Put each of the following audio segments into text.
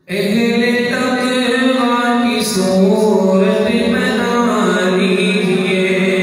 अहले तक़वा की सूरत बना लीजिए,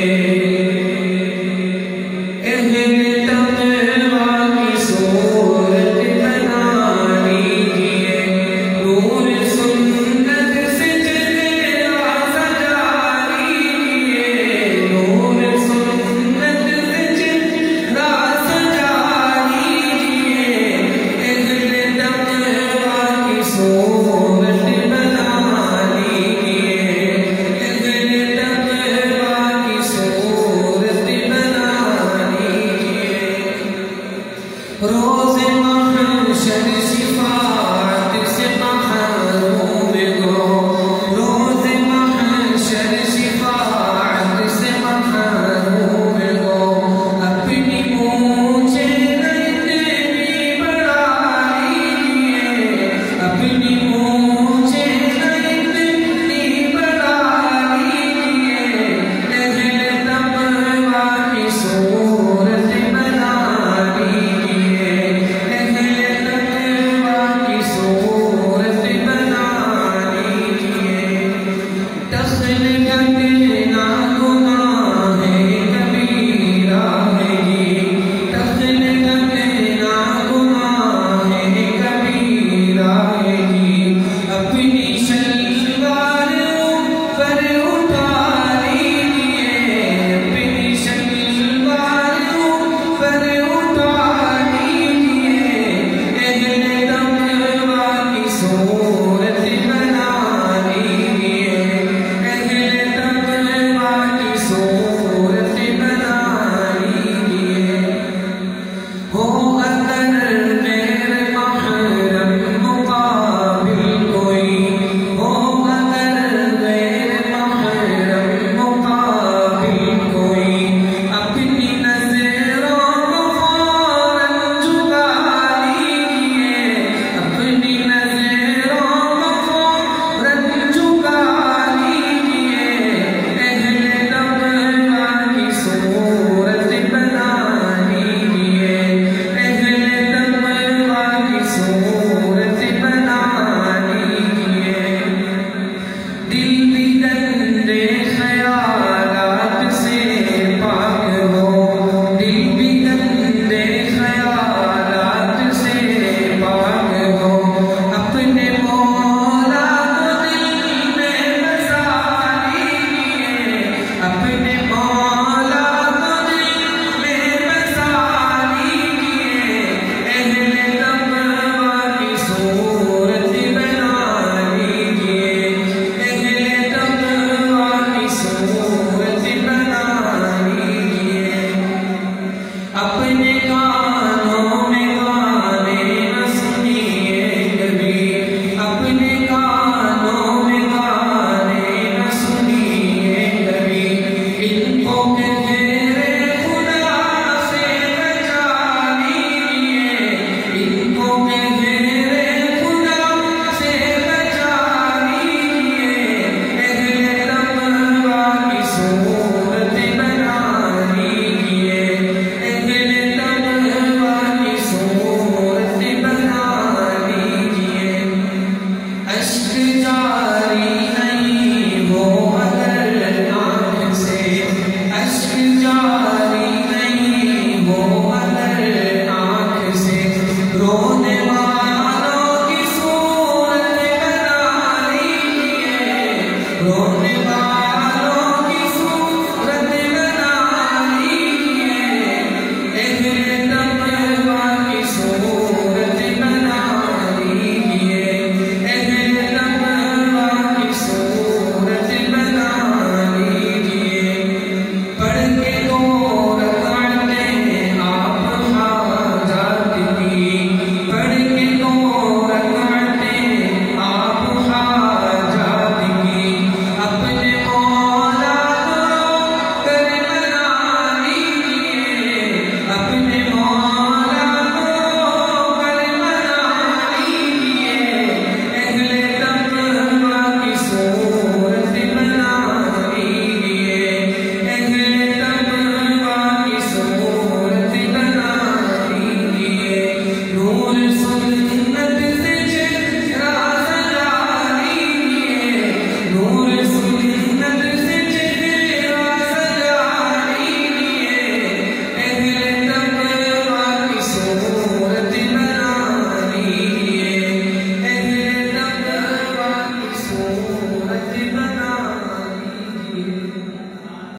अहले तक़वा की सूरत बना लीजिए। नूर सुन्नत से चेहरा सजा लीजिए, नूर सुन्नत से चेहरा सजा लीजिए। अहले तक़वा की सूरत बना लीजिए, अहले तक़वा की सूरत बना लीजिए। रोज़े महशर शिफाअत से महरूम हो, रोज़े महशर शिफाअत से महरूम हो। अपनी मूंछें इतनी बढ़ा लीजिए, अपनी मूंछें इतनी बढ़ा लीजिए। अहले तक़वा की सूरत बना लीजिए, अहले तक़वा की सूरत बना लीजिए। दखल करना गुनाह कबीरा है जी, दखल करना गुनाह कबीरा है जी। अपनी शलवार ऊपर उठा लीजिए, अपनी शलवार ऊपर उठा लीजिए। अहले तक़वा की सूरत